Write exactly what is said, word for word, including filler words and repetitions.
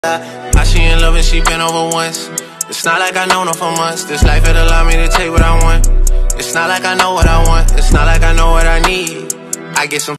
How she in love and she been over once. It's not like I known her for months. This life it allowed me to take what I want. It's not like I know what I want. It's not like I know what I need. I get some